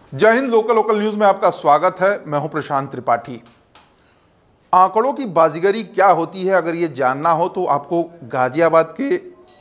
जय Hind. Local news में आपका स्वागत है। मैं हूं प्रशांत त्रिपाठी। आंकड़ों की बाजीगरी क्या होती है, अगर ये जानना हो तो आपको गाजियाबाद के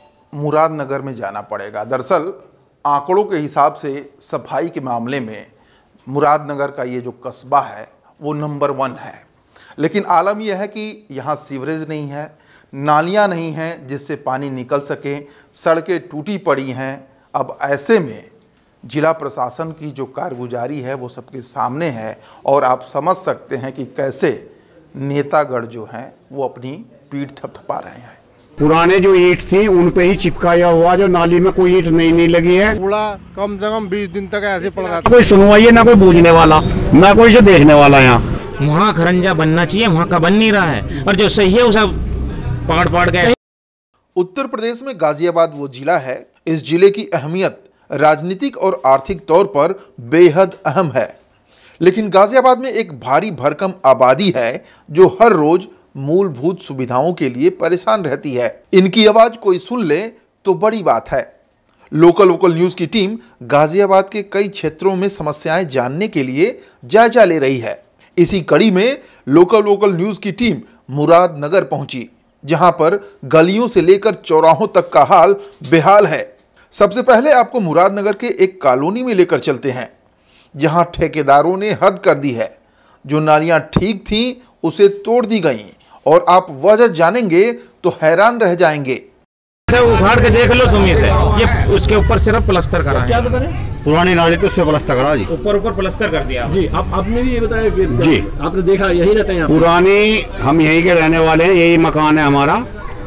मुरादनगर में जाना पड़ेगा। दरअसल आंकड़ों के हिसाब से सफाई के मामले में मुरादनगर का ये जो कस्बा है वो नंबर 1 है। लेकिन आलम यह है कि यहाँ सीवरेज नहीं है, नालियाँ नहीं हैं जिससे पानी निकल सके, सड़कें टूटी पड़ी हैं। अब ऐसे में जिला प्रशासन की जो कारगुजारी है वो सबके सामने है और आप समझ सकते हैं कि कैसे नेतागढ़ जो हैं वो अपनी पीठ थपथपा रहे हैं। पुराने जो ईंट थी उन पे ही चिपकाया हुआ, जो नाली में कोई ईंट नहीं लगी है। कूड़ा कम से कम 20 दिन तक ऐसे पड़ रहा था। कोई सुनवाई है ना, कोई बूझने वाला, ना कोई से देखने वाला। यहाँ वहाँ खरंजा बनना चाहिए, वहाँ का बन नहीं रहा है, और जो सही है वो सब पकड़ गए। उत्तर प्रदेश में गाजियाबाद वो जिला है, इस जिले की अहमियत राजनीतिक और आर्थिक तौर पर बेहद अहम है। लेकिन गाजियाबाद में एक भारी भरकम आबादी है जो हर रोज मूलभूत सुविधाओं के लिए परेशान रहती है। इनकी आवाज कोई सुन ले तो बड़ी बात है। लोकल न्यूज की टीम गाजियाबाद के कई क्षेत्रों में समस्याएं जानने के लिए जायजा ले रही है। इसी कड़ी में लोकल न्यूज की टीम मुरादनगर पहुंची, जहां पर गलियों से लेकर चौराहों तक का हाल बेहाल है। सबसे पहले आपको मुरादनगर के एक कॉलोनी में लेकर चलते हैं, जहां ठेकेदारों ने हद कर दी है। जो नालियां ठीक थीं उसे तोड़ दी गईं और आप वजह जानेंगे तो हैरान रह जाएंगे। उखाड़ के देख लो तुम इसे, ये उसके ऊपर सिर्फ प्लास्टर करा है। क्या बता रहे? पुरानी नाली तो उससे प्लास्टर करा जी, ऊपर प्लास्टर कर दिया जी। आपने भी ये बताया जी, आपने देखा, यही रहते हैं पुरानी, हम यहीं के रहने वाले हैं, यही मकान है हमारा।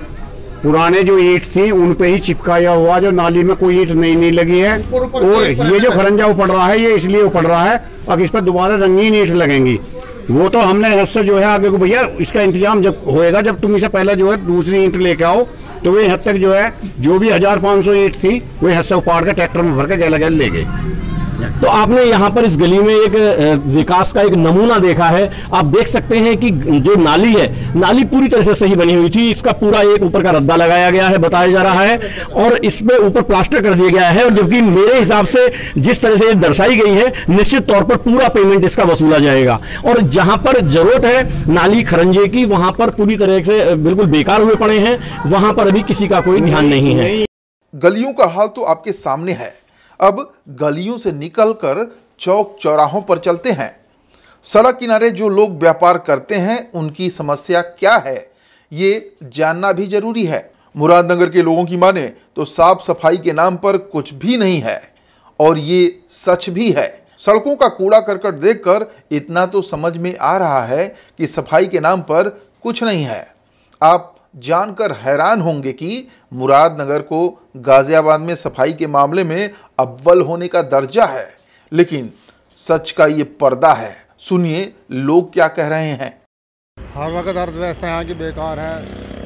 पुराने जो ईंट थी उन पे ही चिपकाया हुआ, जो नाली में कोई ईंट नहीं लगी है। और ये जो खरंजा उपड़ रहा है ये इसलिए उपड़ रहा है, अब इस पर दोबारा रंगीन ईंट लगेंगी। वो तो हमने इससे जो है आगे को, भैया इसका इंतजाम जब होएगा, जब तुम इसे पहले जो है दूसरी ईंट लेके आओ, तो वे हद तक जो है जो भी 1500 ईंट थी वो हद से उपाड़ के ट्रैक्टर में भर के गैला ले गए। तो आपने यहाँ पर इस गली में एक विकास का एक नमूना देखा है। आप देख सकते हैं कि जो नाली है, नाली पूरी तरह से सही बनी हुई थी। इसका पूरा एक ऊपर का रद्दा लगाया गया है, बताया जा रहा है, और इसमें ऊपर प्लास्टर कर दिया गया है। और जबकि मेरे हिसाब से जिस तरह से दर्शाई गई है, निश्चित तौर पर पूरा पेमेंट इसका वसूला जाएगा। और जहां पर जरूरत है नाली खरंजे की, वहां पर पूरी तरह से बिल्कुल बेकार हुए पड़े हैं, वहां पर अभी किसी का कोई ध्यान नहीं है। गलियों का हाल तो आपके सामने है। अब गलियों से निकलकर चौक चौराहों पर चलते हैं। सड़क किनारे जो लोग व्यापार करते हैं उनकी समस्या क्या है, ये जानना भी जरूरी है। मुरादनगर के लोगों की माने तो साफ सफाई के नाम पर कुछ भी नहीं है, और ये सच भी है। सड़कों का कूड़ा करकट देखकर इतना तो समझ में आ रहा है कि सफाई के नाम पर कुछ नहीं है। आप जानकर हैरान होंगे कि मुरादनगर को गाजियाबाद में सफाई के मामले में अव्वल होने का दर्जा है, लेकिन सच का ये पर्दा है। सुनिए लोग क्या कह रहे हैं। हर वक्त अर्थव्यवस्था यहाँ की बेकार है,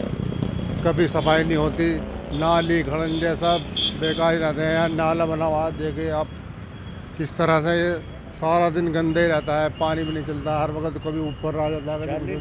कभी सफाई नहीं होती, नाली खड़ंजे सब बेकार ही रहते हैं। नाला बना हुआ देखिए आप किस तरह से, ये सारा दिन गंदे ही रहता है, पानी भी नहीं चलता। हर वक्त कभी ऊपर आ जाता है,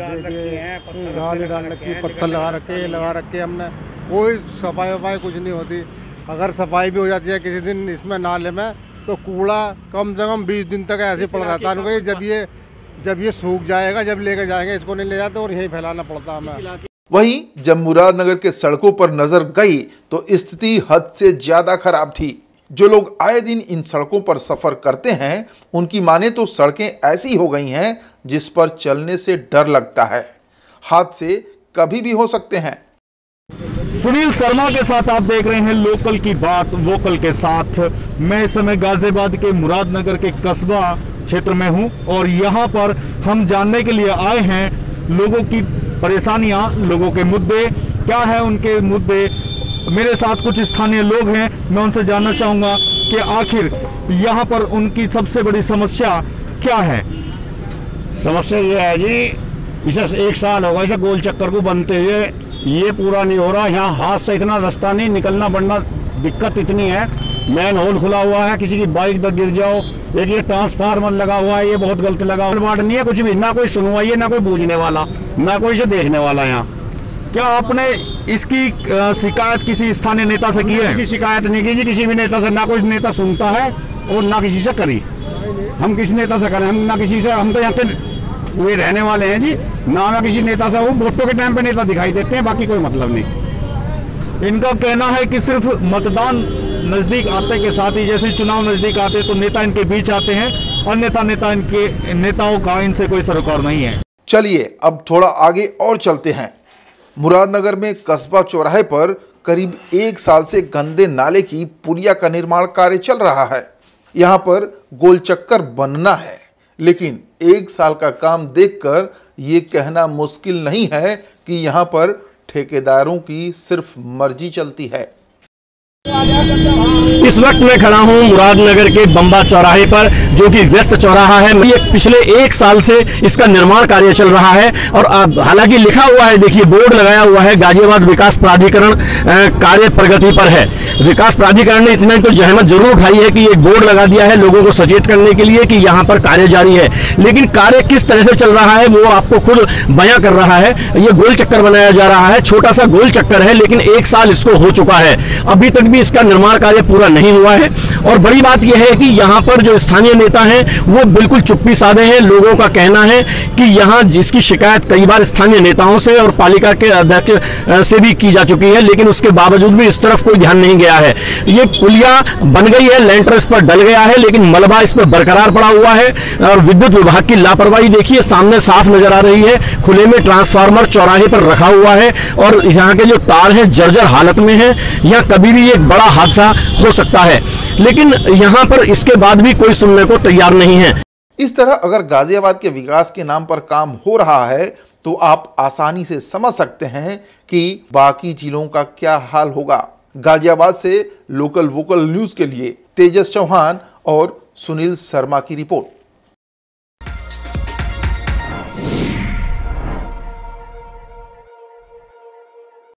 नाली डाल रखी, पत्थर लगा रखे हमने, कोई सफाई वफाई कुछ नहीं होती। अगर सफाई भी हो जाती है किसी दिन इसमें नाले में, तो कूड़ा कम से कम 20 दिन तक ऐसे पड़ रहता है। जब ये सूख जाएगा, जब लेके जाएंगे, इसको नहीं ले जाते और यहीं फैलाना पड़ता हमें। वहीं जब मुरादनगर के सड़कों पर नजर गई तो स्थिति हद से ज्यादा खराब थी। जो लोग आए दिन इन सड़कों पर सफर करते हैं उनकी माने तो सड़कें ऐसी हो गई हैं जिस पर चलने से डर लगता है। हादसे कभी भी हो सकते हैं। सुनील शर्मा के साथ आप देख रहे हैं लोकल की बात वोकल के साथ। मैं इस समय गाजियाबाद के मुरादनगर के कस्बा क्षेत्र में हूं और यहां पर हम जानने के लिए आए हैं लोगों की परेशानियां, लोगों के मुद्दे क्या है, उनके मुद्दे। मेरे साथ कुछ स्थानीय लोग हैं, मैं उनसे जानना चाहूंगा कि आखिर यहाँ पर उनकी सबसे बड़ी समस्या क्या है। समस्या ये है जी, इसे 1 साल होगा इसे गोल चक्कर को बनते हुए, ये पूरा नहीं हो रहा। यहाँ हाथ से इतना रास्ता नहीं, निकलना बढ़ना दिक्कत इतनी है। मैन होल खुला हुआ है, किसी की बाइक पर गिर जाओ। एक ये ट्रांसफार्मर लगा हुआ है, ये बहुत गलत लगा हुआ है। नहीं है कुछ भी, ना कोई सुनवाई है, ना कोई बूझने वाला, ना कोई इसे देखने वाला। यहाँ क्या आपने इसकी शिकायत किसी स्थानीय नेता से की है? किसी शिकायत नहीं की जी, किसी भी नेता से। ना कोई नेता सुनता है और ना किसी से करी। हम किस नेता से करें? हम ना किसी से, हम तो यहाँ के वे रहने वाले हैं जी, ना मैं किसी नेता से, वो वोटों के टाइम पे नेता दिखाई देते हैं, बाकी कोई मतलब नहीं। इनका कहना है कि सिर्फ मतदान नजदीक आते के साथ ही, जैसे चुनाव नजदीक आते तो नेता इनके बीच आते हैं, अन्यथा इनके नेताओं का इनसे कोई सरोकार नहीं है। चलिए अब थोड़ा आगे और चलते हैं। मुरादनगर में कस्बा चौराहे पर करीब 1 साल से गंदे नाले की पुलिया का निर्माण कार्य चल रहा है। यहाँ पर गोल चक्कर बनना है, लेकिन 1 साल का काम देखकर ये कहना मुश्किल नहीं है कि यहाँ पर ठेकेदारों की सिर्फ मर्जी चलती है। इस वक्त मैं खड़ा हूं मुरादनगर के बंबा चौराहे पर, जो कि व्यस्त चौराहा है। ये पिछले 1 साल से इसका निर्माण कार्य चल रहा है और हालांकि लिखा हुआ है, देखिए बोर्ड लगाया हुआ है, गाजियाबाद विकास प्राधिकरण कार्य प्रगति पर है। विकास प्राधिकरण ने इतना तो जहमत जरूर उठाई है कि एक बोर्ड लगा दिया है लोगों को सचेत करने के लिए कि यहाँ पर कार्य जारी है, लेकिन कार्य किस तरह से चल रहा है वो आपको खुद बयां कर रहा है। ये गोल चक्कर बनाया जा रहा है, छोटा सा गोल चक्कर है, लेकिन 1 साल इसको हो चुका है, अभी तक भी इसका निर्माण कार्य पूरा नहीं हुआ है। और बड़ी बात यह है कि यहाँ पर जो स्थानीय नेता हैं वो बिल्कुल चुप्पी साधे हैं। लोगों का कहना है कि यहाँ जिसकी शिकायत कई बार स्थानीय नेताओं से और पालिका के अध्यक्ष से भी की जा चुकी है, लेकिन उसके बावजूद भी इस तरफ कोई ध्यान नहीं गया है। ये पुलिया बन गई है, लेंटर इस पर डल गया है, लेकिन मलबा इस पर बरकरार पड़ा हुआ है। और विद्युत विभाग की लापरवाही देखिए सामने साफ नजर आ रही है। खुले में ट्रांसफार्मर चौराहे पर रखा हुआ है और यहाँ के जो तार हैं जर्जर हालत में है। यहाँ कभी भी एक बड़ा हादसा हो सकता है, लेकिन यहाँ पर इसके बाद भी कोई सुनने को तैयार नहीं है। इस तरह अगर गाजियाबाद के विकास के नाम पर काम हो रहा है तो आप आसानी से समझ सकते हैं कि बाकी जिलों का क्या हाल होगा। गाजियाबाद से लोकल वोकल न्यूज के लिए तेजस चौहान और सुनील शर्मा की रिपोर्ट।